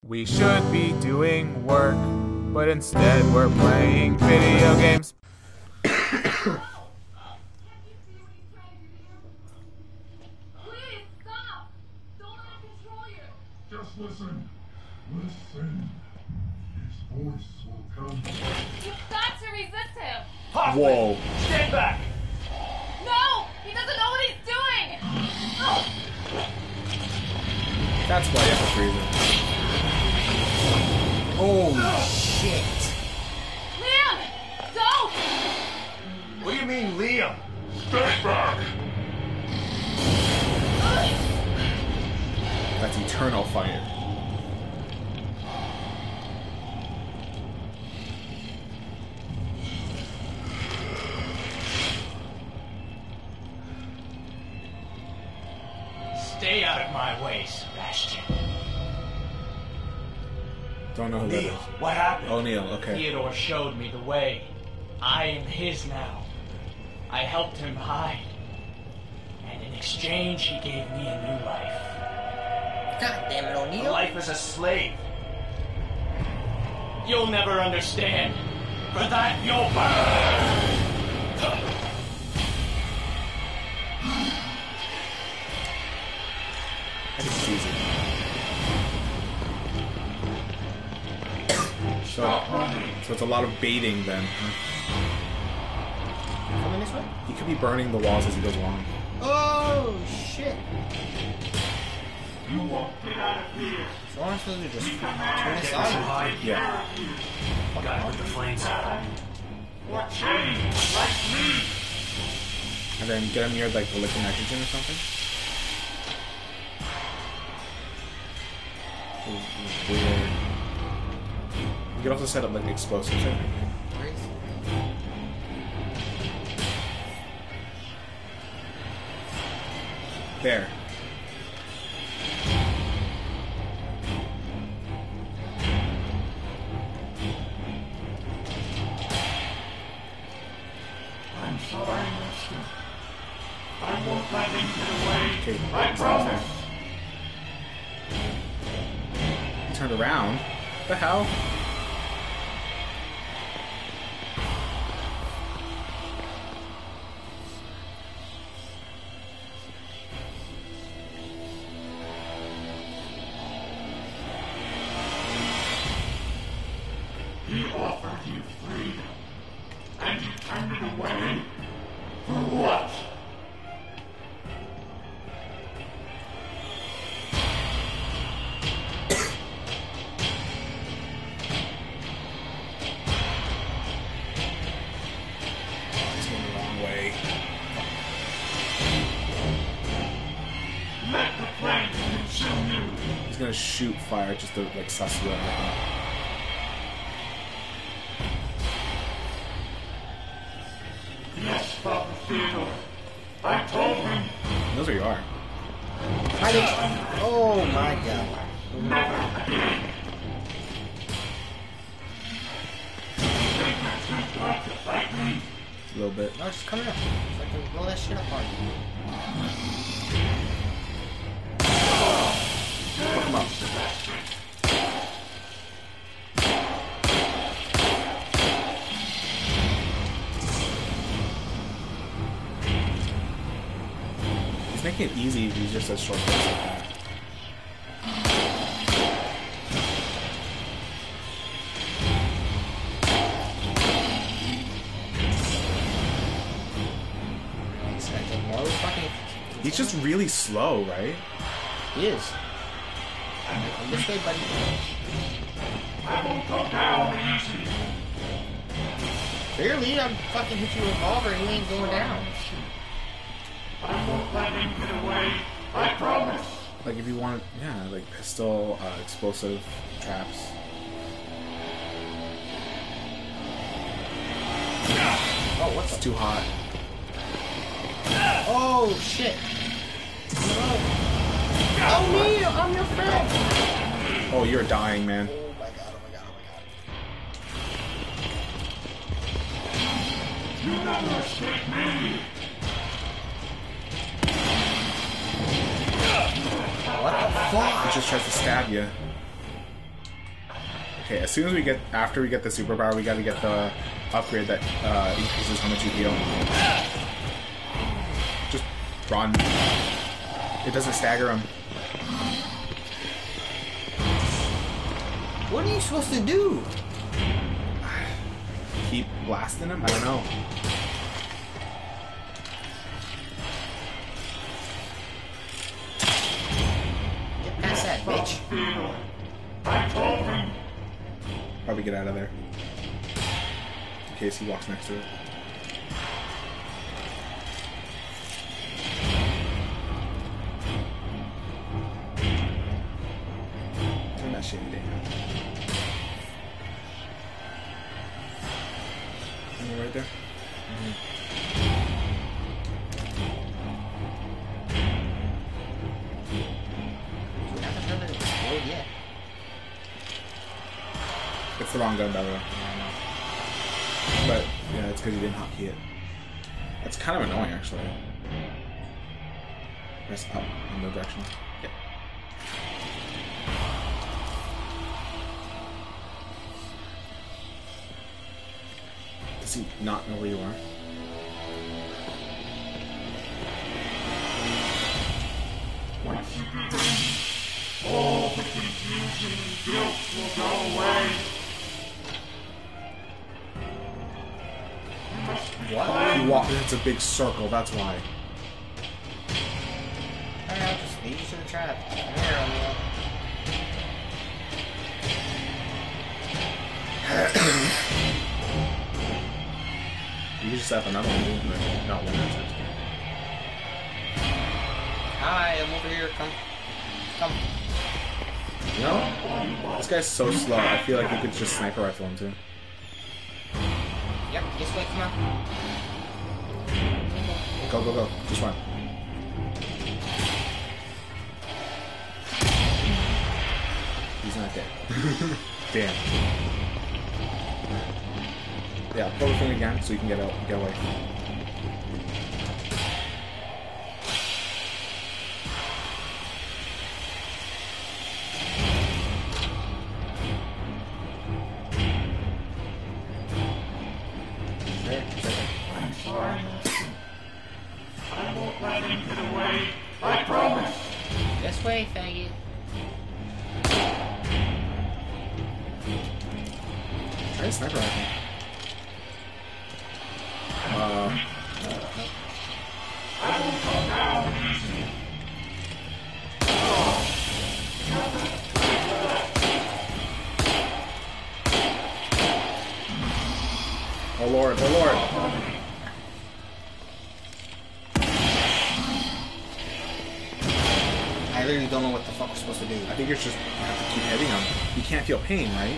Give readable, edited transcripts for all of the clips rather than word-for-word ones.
We should be doing work, but instead we're playing video games. Please stop! Don't let him control you! Just listen. Listen. His voice will come. You've got to resist him! Hoffman, Whoa. stand back! No! He doesn't know what he's doing! Oh. That's why you have to freeze it. Holy shit! Liam! Don't! What do you mean, Liam? Stay back. That's eternal fire. Stay out of my way, Sebastian. Don't know who that Neil, is. what happened? O'Neill, okay. Theodore showed me the way. I am his now. I helped him hide. And in exchange, he gave me a new life. God damn it, A O'Neill. life as a slave. You'll never understand. For that, you'll burn! I can choose it. So it's a lot of baiting then. Coming this way? He could be burning the walls as he goes along. Oh, shit. You won't get out of here. So I'm supposed to just turn aside? Yeah. Gotta put the flames out. What change? Like me. And then get him near like the liquid nitrogen or something. Weird. You could also set up like explosives, I think. Where is he? There. I'm sorry, Master. I won't let him get away. Okay. I promise. He turned around. What the hell? He offered you freedom. And you turned it away. For what? He's going the wrong way. Let the flames consume you. He's gonna shoot fire just to like suss you out. I think. Yes, Father Theodore. I told him. He knows where you are. Oh my god. Never again. Think that's too tough to fight me? A little bit. No, it's just coming up. So I can blow that shit up on you. Fuck him up. He's making it easy if he just says short cuts like that. Expecting more fucking. He's just really slow, right? He is. Come this way, buddy. I won't go down easy. Barely, I'm fucking hit you with a revolver and you ain't going down. I won't let him get away. I promise. Like if you want, yeah, like pistol, explosive traps. Oh, what's It's too hot. Oh, shit. No. Oh, Neil, I'm your friend. Oh, you're dying, man. Oh my god, oh my god, oh my god. You never escape me. What the fuck? He just tries to stab you. Okay, as soon as we get, after we get the superpower, we gotta get the upgrade that increases how much you heal. Just run. It doesn't stagger him. What are you supposed to do? Keep blasting him? I don't know. Get past that, bitch. I told him. Probably get out of there. In case he walks next to it. Turn that shit down. Right there? You haven't heard it explode yet. It's the wrong gun, by the way. But, yeah, it's because you didn't hotkey it. That's kind of annoying, actually. Press up in the direction. Yeah. Does he not know where you are? Once you begin, all the confusion and guilt will go away. You must What? You walk, it's a big circle, that's why. Alright, I'll just lead you to the trap. Here, O'Neal. You can just have another one, but not one that's it. Hi, I'm over here. Come. Come. You know? This guy's so slow, I feel like you could just sniper rifle him too. Yep, this way, come on. Go, go, go. Just run. He's not dead. Damn. Yeah, pull the thing again so you can get out, get away. There, he's right there. I'm sorry, Master. I won't let him get away. I promise. This way, faggot. Try a sniper rifle. I won't come down easy. Oh lord, oh lord. I literally don't know what the fuck we're supposed to do. I think you're just, you have to keep hitting him. You can't feel pain, right?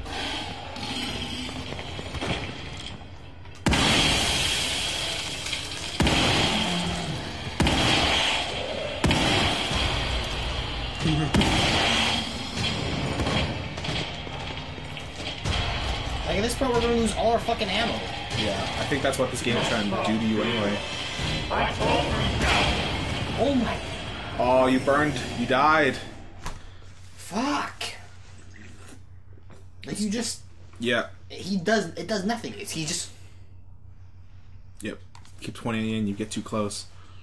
Like, at this point, we're gonna lose all our fucking ammo. Yeah, I think that's what this game is trying to do to you anyway. I told him. Oh my... Oh, you burned. You died. Fuck. Like, you just... Yeah. It does nothing. He just... Yep. Keep 20 in, you get too close.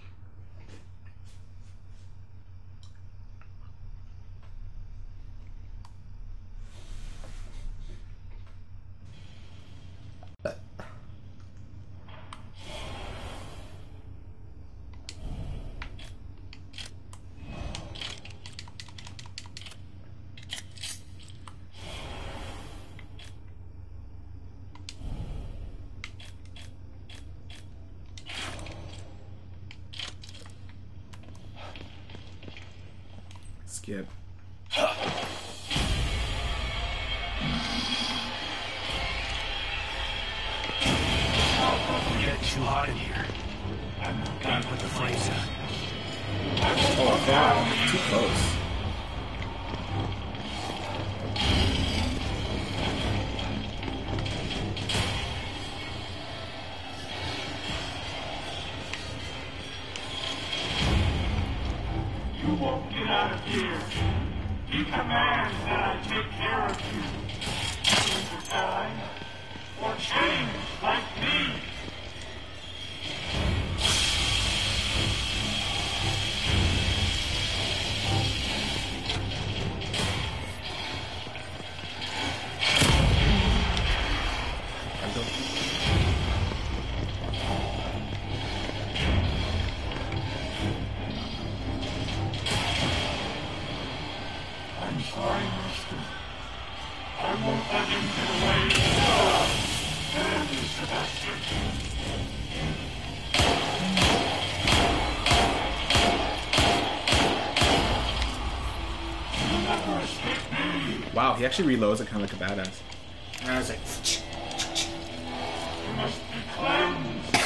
Skip. Get too hot in here. Gotta put the flames out. Oh, God. Too close. You won't get out of here. time for change like me. I'm sorry, Master. I won't let him get away. Damn you, Sebastian. You'll never escape me. Wow, he actually reloads it kind of like a badass. And I was like, You must be cleansed.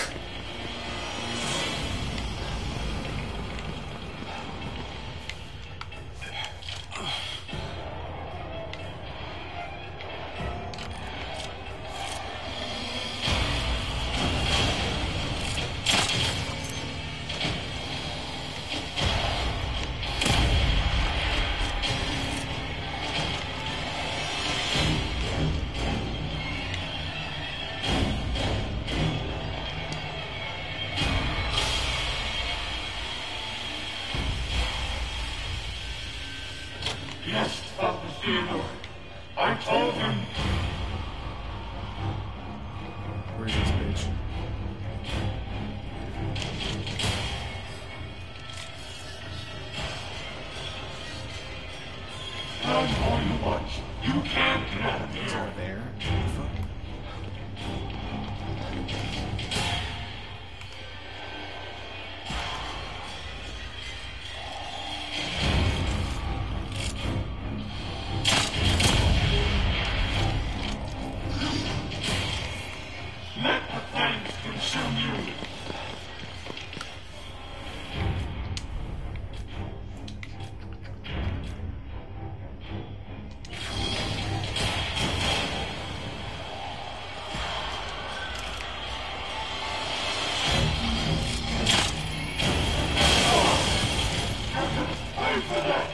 Yes, Father Theodore. I told him. Where is this bitch? Tell him all you want. You can't get out of Is here. over there? Fuck. Let the flames consume you. Pay for that.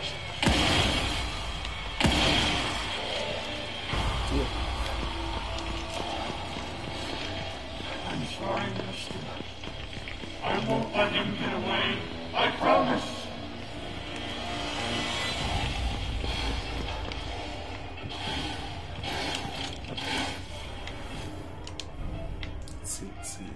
I'm sorry, Mister. I won't let him get away. I promise. Let's see, let's see.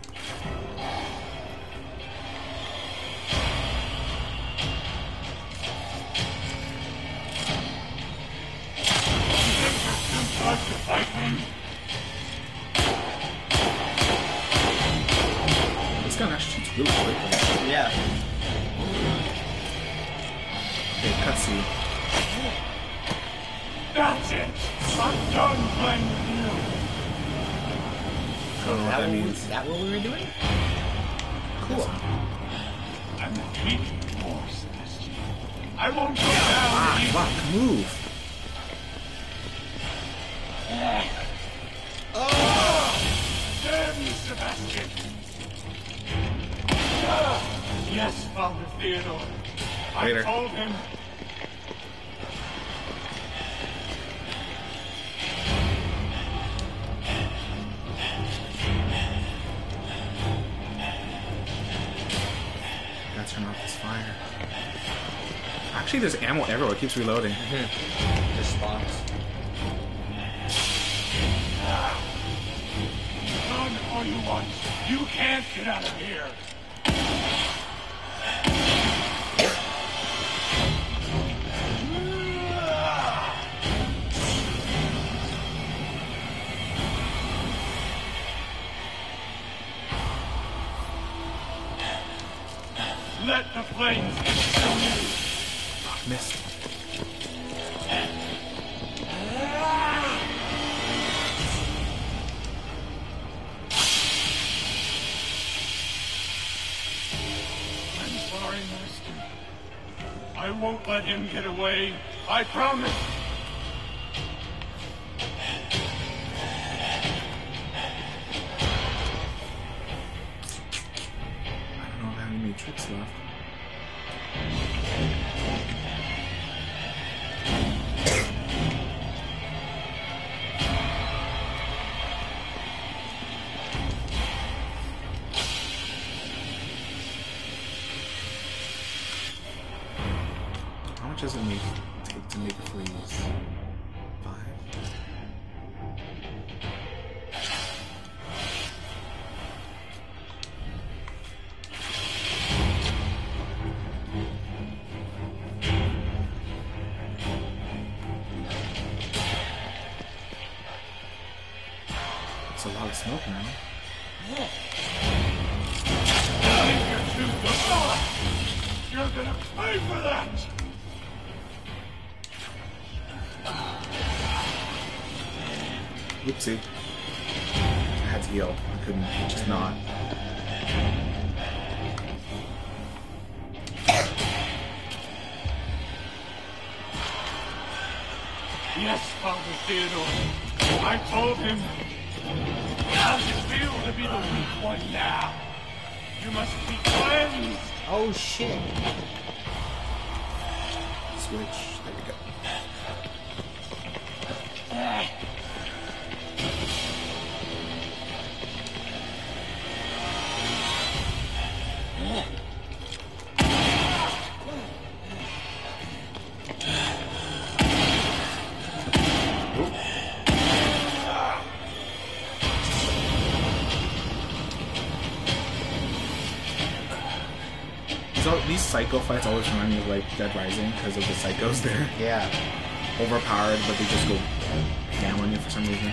Try to fight me. This gun actually shoots really quickly. yeah. Okay, cutscene. That's it. I'm done playing with you. I don't know what that means. Is that what we were doing? Cool. I'm not taking more, Sebastian. I won't go down. Ah, fuck, move. Damn you, Sebastian. Yes, Father Theodore. Later. I told him. Gotta turn off this fire. Actually, there's ammo everywhere. It keeps reloading. Just spawns. Run all you want. You can't get out of here. Let the flames consume you. Missed. I'm sorry, Master. I won't let him get away. I promise. I don't know if I have any tricks left. It's a lot of smoke now. You're gonna pay for that! Oopsie. I had to heal. I couldn't just not. Yes, Father Theodore. I told him. How does it feel to be the weak one now? You must be cleansed. Oh shit. Switch. There we go. So these psycho fights always remind me of like Dead Rising because of the psychos there. Yeah. Overpowered, but they just go down on you for some reason.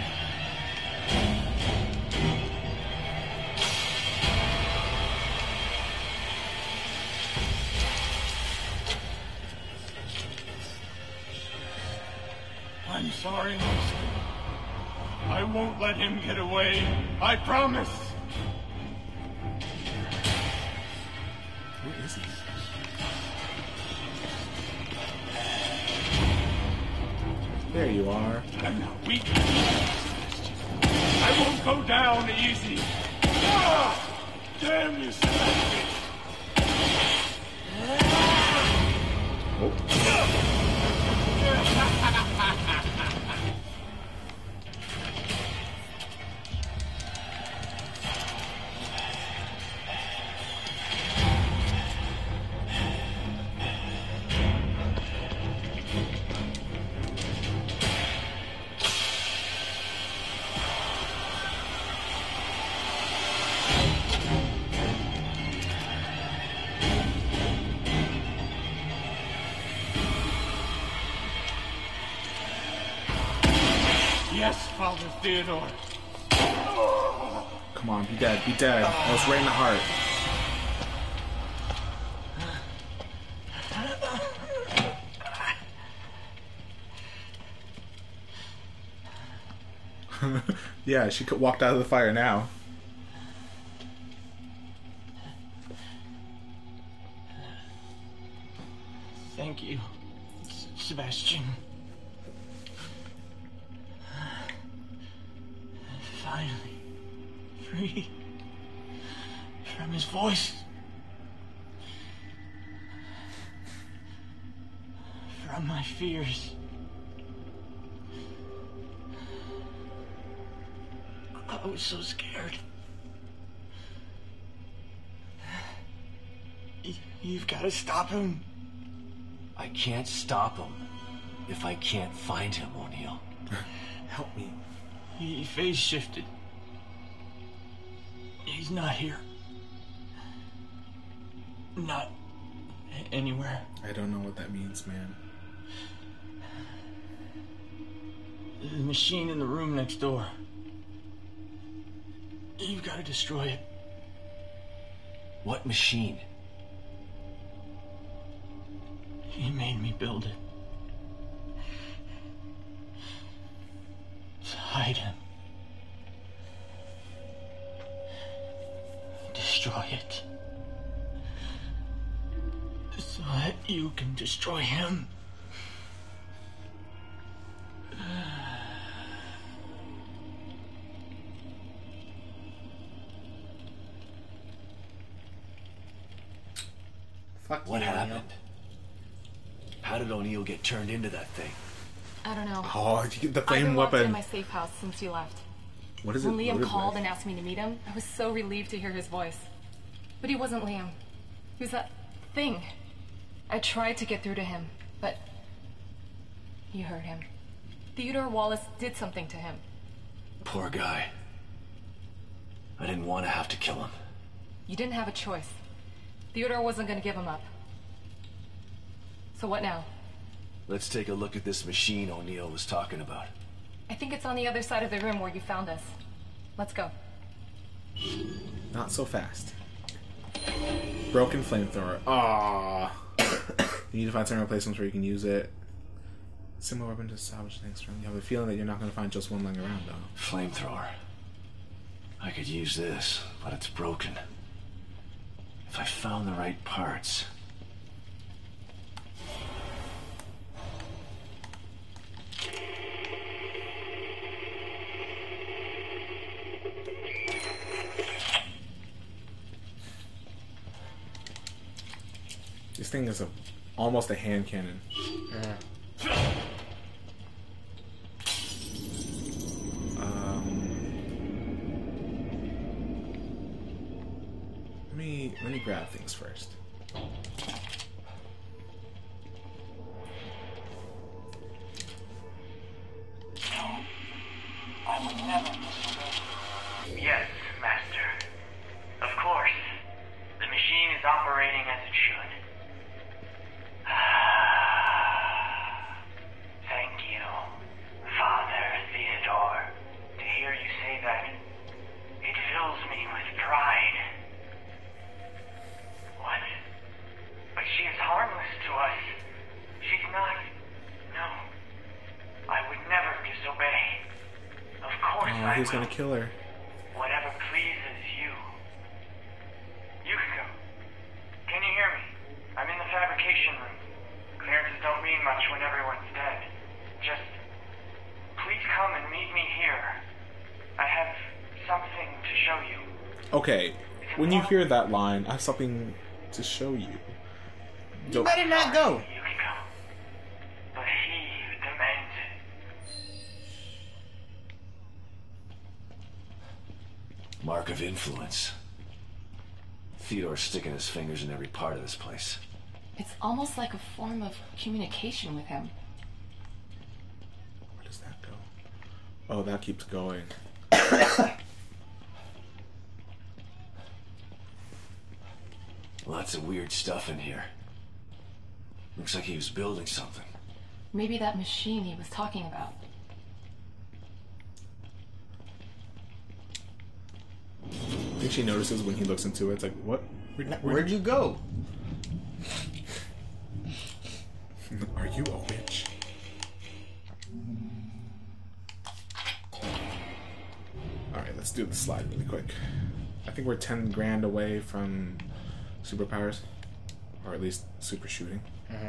I'm sorry, Master. I won't let him get away. I promise. Who is he? There you are. I'm not weak. I won't go down easy. Ah! Damn you, son of a bitch. Oh. Yes, Father Theodore. Come on, be dead, be dead. That was right in the heart. Yeah, she could walked out of the fire now. Thank you, Sebastian. Finally, free from his voice. From my fears. I was so scared. You've got to stop him. I can't stop him if I can't find him, O'Neill. Help me. He phase shifted. He's not here. Not anywhere. I don't know what that means, man. The machine in the room next door. You've got to destroy it. What machine? He made me build it. To hide him. Destroy it. So that you can destroy him. Fuck What you, happened? O'Neill. How did O'Neill get turned into that thing? I don't know. Oh, you get the I've been flame locked in weapon. my safe house since you left. What is it? When Liam loaded called with? and asked me to meet him, I was so relieved to hear his voice. But he wasn't Liam. He was that thing. I tried to get through to him, but you heard him. Theodore Wallace did something to him. Poor guy. I didn't want to have to kill him. You didn't have a choice. Theodore wasn't going to give him up. So what now? Let's take a look at this machine O'Neill was talking about. I think it's on the other side of the room where you found us. Let's go. Not so fast. Broken flamethrower. Ah. You need to find some replacements where you can use it. Similar weapon to salvage things from. You have a feeling that you're not going to find just one lying around, though. Flamethrower. I could use this, but it's broken. If I found the right parts... This thing is almost a hand cannon. Let me grab things first. I would never. Yes, Master. Of course. The machine is operating as it should. Thank you, Father Theodore. To hear you say that, it fills me with pride. What? But she is harmless to us. She's not... No. I would never disobey. Of course I will. He's gonna kill her. Whatever pleases you. Yukiko, can you hear me? I'm in the fabrication room. Clearances don't mean much when everyone's dead. Just... please come and meet me here. I have something to show you. Okay, when you hear that line, I have something to show you. You better not go. Yukiko. But he demands it. Mark of influence. Theodore's sticking his fingers in every part of this place. It's almost like a form of communication with him. Where does that go? Oh, that keeps going. Lots of weird stuff in here. Looks like he was building something. Maybe that machine he was talking about. I think she notices when he looks into it. It's like, what? Where'd you go? Are you a witch? Alright, let's do the slide really quick. I think we're 10 grand away from superpowers. Or at least super shooting.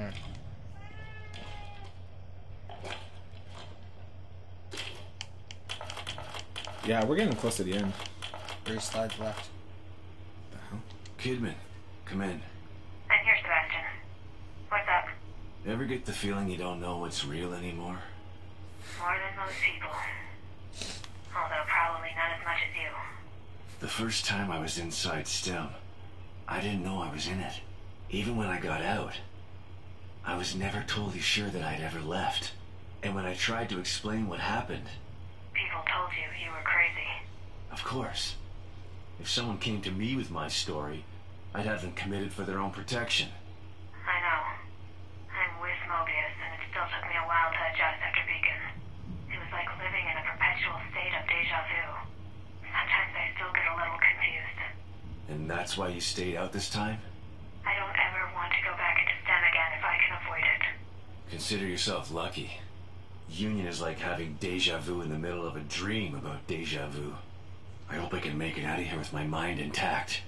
Yeah, we're getting close to the end. 3 slides left. The hell? Kidman, come in. I'm here, Sebastian. What's up? Ever get the feeling you don't know what's real anymore? More than most people. Although probably not as much as you. The first time I was inside STEM, I didn't know I was in it. Even when I got out, I was never totally sure that I'd ever left. And when I tried to explain what happened... People told you you were crazy. Of course. If someone came to me with my story, I'd have them committed for their own protection. I know. I'm with Mobius, and it still took me a while to adjust after Beacon. It was like living in a perpetual state of deja vu. Sometimes I still get a little confused. And that's why you stayed out this time? I don't ever want to go back into STEM again if I can avoid it. Consider yourself lucky. Union is like having deja vu in the middle of a dream about deja vu. I hope I can make it out of here with my mind intact.